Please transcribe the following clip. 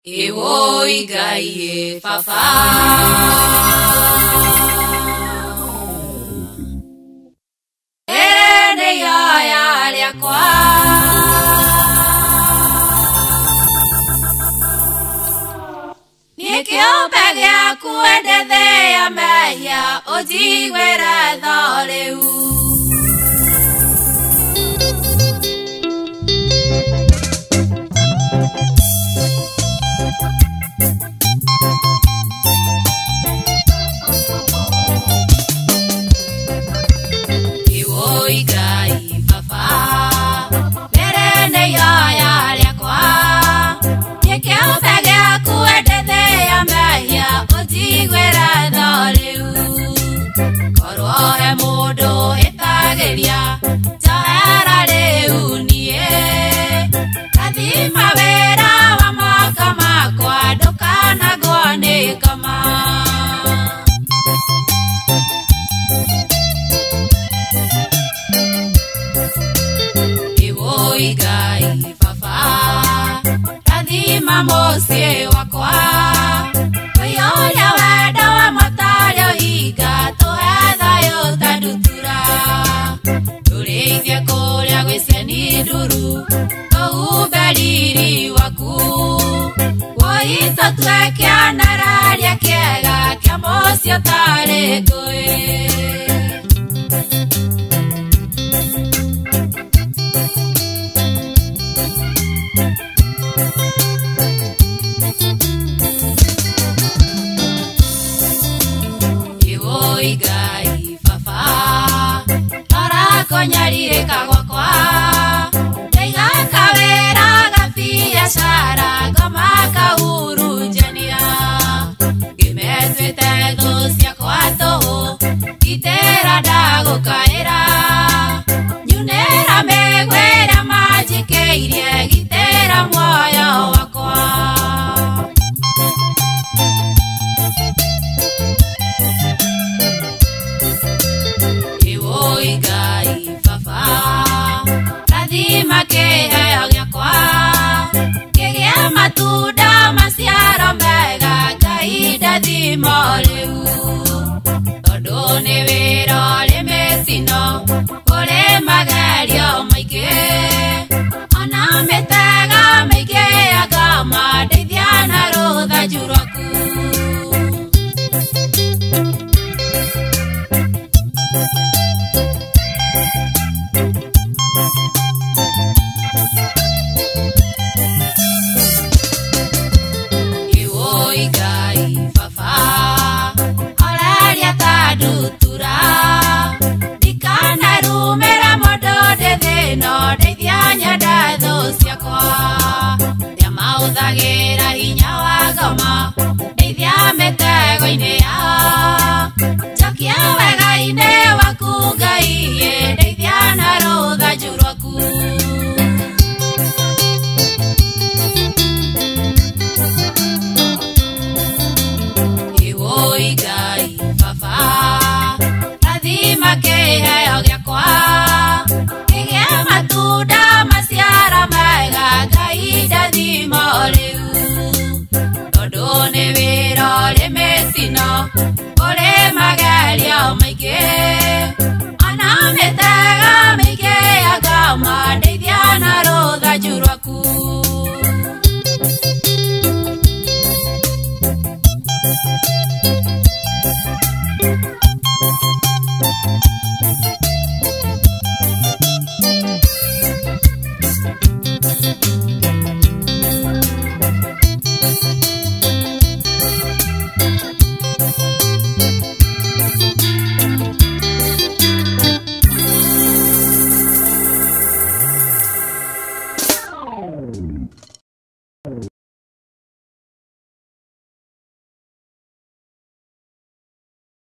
Ewoi gai fafa ene ya liakwa Nikiope gyaku endethea mehia ujigwire tho riu Modo etageria tahara leunie kadima vera mama kama kwa dokana gone kama Ewoi gai fafa kadima mosie wakwa Oyoya weda wa matayo higa Tureithia kuria gwiseni nduru Uberiri waku Woita twekia nararia kiega Kia mocio tari ngui Ewoi gai fafa Konyarire kagwakwa Teiga kawera gapia shara Goma kauru jenia Gimezwete dosia kwa toho Itera dago kaera Nyunera megwera majike irie Gitera mwoyo wakwa Ewoi gai Kadima keheo gyakwa Kegea matuda masiaro mega Gaida thimo riu Tondu ni wira uri mecino Uri magerio maingĩ Ona mitega mĩingĩ anga mandeithia na rũthanju rwaku Ewoi gai fafa Olaria tadutura Dikana rumera modo de thino Deithia nyenda tho ciakwa Ria mauthagira hinya wa ngoma Deithia mitego-ini yao Jokia wega-ini waku Ngai